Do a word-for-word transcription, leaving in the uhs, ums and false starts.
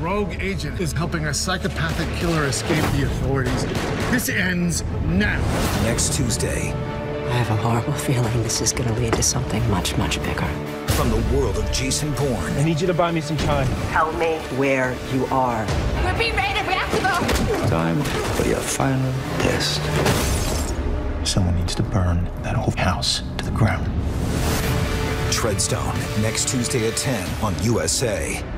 rogue agent is helping a psychopathic killer escape the authorities. This ends now. Next Tuesday. I have a horrible feeling this is going to lead to something much, much bigger. From the world of Jason Bourne. I need you to buy me some time. Tell me where you are. We're being raided. We have to go. Time for your final test. Someone needs to burn that whole house to the ground. Treadstone, next Tuesday at ten on U S A.